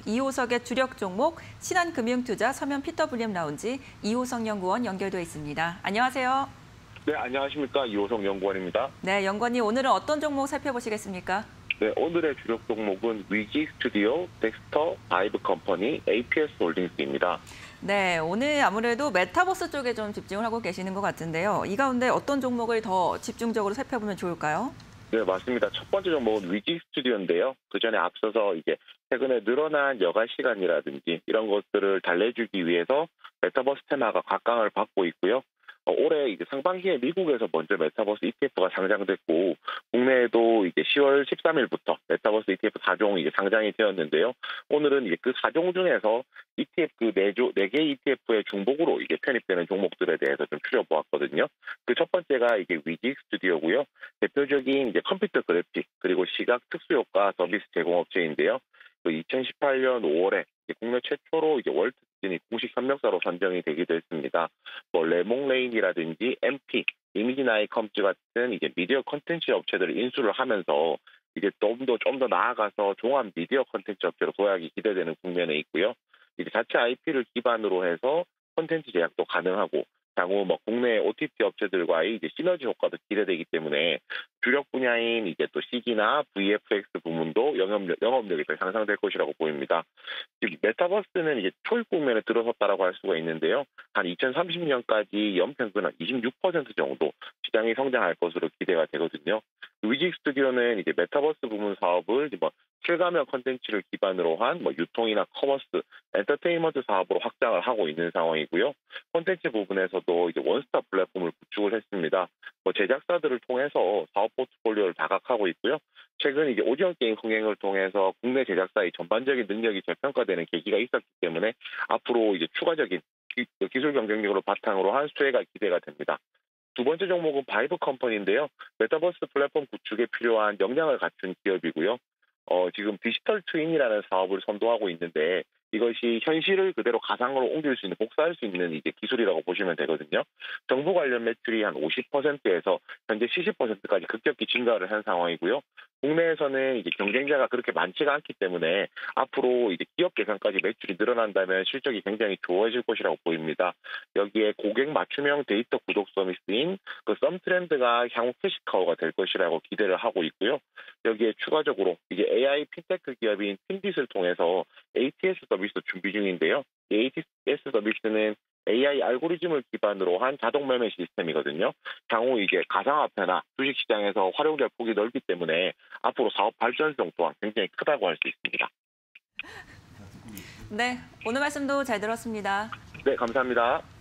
2호석의 주력 종목 신한금융투자 서면 피터블리엄 라운지 이호석 연구원 연결돼 있습니다. 안녕하세요. 네, 안녕하십니까. 이호석 연구원입니다. 네, 연구원님 오늘은 어떤 종목 살펴보시겠습니까? 네, 오늘의 주력 종목은 위지 스튜디오, 덱스터, 바이브 컴퍼니, APS 홀딩스입니다. 네, 오늘 아무래도 메타버스 쪽에 좀 집중을 하고 계시는 것 같은데요. 이 가운데 어떤 종목을 더 집중적으로 살펴보면 좋을까요? 네, 맞습니다. 첫 번째 종목은 위지 스튜디오인데요. 그 전에 앞서서 최근에 늘어난 여가 시간이라든지 이런 것들을 달래주기 위해서 메타버스 테마가 각광을 받고 있고요. 올해 상반기에 미국에서 먼저 메타버스 ETF가 상장됐고 국내에도 10월 13일부터 메타버스 ETF 4종 상장이 되었는데요. 오늘은 그 4종 중에서 ETF 네 개 ETF의 중복으로 편입되는 종목들에 대해서 좀 추려보았거든요. 그 첫 번째가 위지 스튜디오고요. 대표적인 컴퓨터 그래픽 그리고 시각 특수효과 서비스 제공업체인데요. 2018년 5월에 국내 최초로 월트 디즈니 공식 협력사로 선정이 되기도 했습니다. 레몽레인이라든지 MP, 이미지나이 컴즈 같은 미디어 콘텐츠 업체들을 인수를 하면서 좀 더 나아가서 종합 미디어 콘텐츠 업체로 도약이 기대되는 국면에 있고요. 자체 IP를 기반으로 해서 콘텐츠 제작도 가능하고 향후 국내 OTT 업체들과의 시너지 효과도 기대되기 때문에 주력 분야인 또 CG나 VFX 부문도 영업력이 더 향상될 것이라고 보입니다. 메타버스는 초입 국면에 들어섰다라고 할 수가 있는데요. 한 2030년까지 연평균 한 26% 정도 시장이 성장할 것으로 기대가 되거든요. 위지 스튜디오는 메타버스 부문 사업을 실가면 콘텐츠를 기반으로 한 유통이나 커머스, 엔터테인먼트 사업으로 확장을 하고 있는 상황이고요. 콘텐츠 부분에서도 원스톱 플랫폼을 구축을 했습니다. 제작사들을 통해서 사업 포트폴리오를 다각하고 있고요. 최근 오디오 게임 흥행을 통해서 국내 제작사의 전반적인 능력이 재평가되는 계기가 있었기 때문에 앞으로 추가적인 기술 경쟁력으로 바탕으로 한 수혜가 기대가 됩니다. 두 번째 종목은 바이브 컴퍼니인데요. 메타버스 플랫폼 구축에 필요한 역량을 갖춘 기업이고요. 지금 디지털 트윈이라는 사업을 선도하고 있는데 이것이 현실을 그대로 가상으로 옮길 수 있는, 복사할 수 있는 기술이라고 보시면 되거든요. 정부 관련 매출이 한 50%에서 현재 70%까지 급격히 증가를 한 상황이고요. 국내에서는 경쟁자가 그렇게 많지가 않기 때문에 앞으로 기업 계산까지 매출이 늘어난다면 실적이 굉장히 좋아질 것이라고 보입니다. 여기에 고객 맞춤형 데이터 구독 서비스인 그 썸트렌드가 향후 캐시카우가 될 것이라고 기대를 하고 있고요. 여기에 추가적으로 AI 핀테크 기업인 핀빗을 통해서 ATS 서비스도 준비 중인데요. 이 ATS 서비스는 AI 알고리즘을 기반으로 한 자동 매매 시스템이거든요. 향후 가상화폐나 주식시장에서 활용될 폭이 넓기 때문에 앞으로 사업 발전성 또한 굉장히 크다고 할 수 있습니다. 네, 오늘 말씀도 잘 들었습니다. 네, 감사합니다.